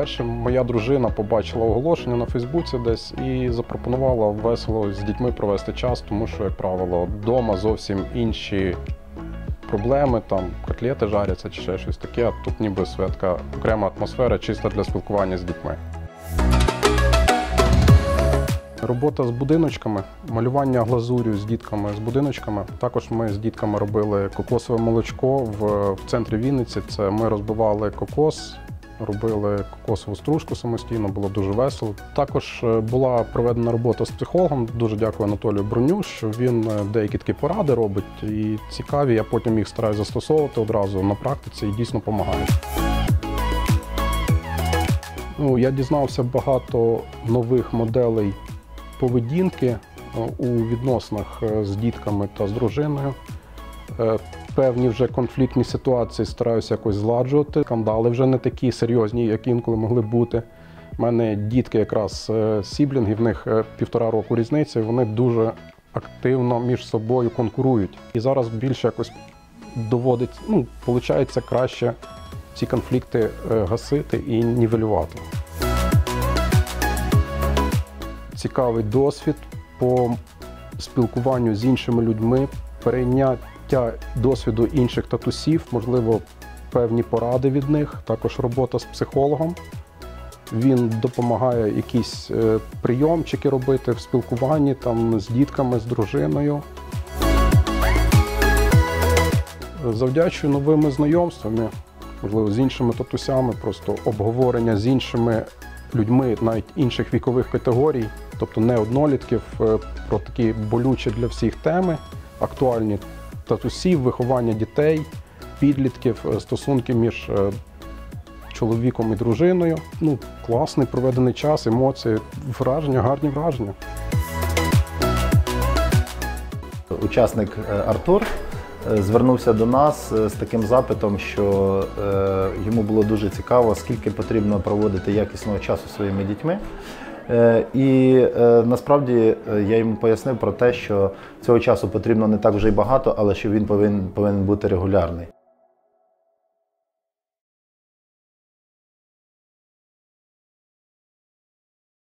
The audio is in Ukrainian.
По-перше, моя дружина побачила оголошення на Фейсбуці десь і запропонувала весело з дітьми провести час, тому що, як правило, вдома зовсім інші проблеми, там котлети жаряться чи ще щось таке, а тут ніби така окрема атмосфера, чиста для спілкування з дітьми. Робота з будиночками, малювання глазур'ю з дітками з будиночками. Також ми з дітками робили кокосове молочко в центрі Вінниці. Це ми розбивали кокос, робили кокосову стружку самостійно, було дуже весело. Також була проведена робота з психологом. Дуже дякую Анатолію Броню, що він деякі такі поради робить і цікаві. Я потім їх стараюся застосовувати одразу на практиці і дійсно допомагаю. Я дізнався багато нових моделей поведінки у відносинах з дітками та з дружиною. Певні вже конфліктні ситуації стараюся якось зладжувати. Скандали вже не такі серйозні, як інколи могли бути. У мене дітки якраз сіблінги, в них 1,5 року різниця, і вони дуже активно між собою конкурують. І зараз більше якось доводить, виходить краще ці конфлікти гасити і нівелювати. Цікавий досвід по спілкуванню з іншими людьми, перейняття досвіду інших татусів, можливо, певні поради від них, також робота з психологом. Він допомагає якісь прийомчики робити в спілкуванні там, з дітками, з дружиною. Завдячую новими знайомствами, можливо, з іншими татусями, просто обговорення з іншими людьми, навіть інших вікових категорій, тобто не однолітків, про такі болючі для всіх теми, актуальні татусів, виховання дітей, підлітків, стосунки між чоловіком і дружиною. Класний проведений час, емоції, враження, гарні враження. Учасник Артур звернувся до нас з таким запитом, що йому було дуже цікаво, скільки потрібно проводити якісного часу зі своїми дітьми. І насправді я йому пояснив про те, що цього часу потрібно не так вже й багато, але що він повинен бути регулярний.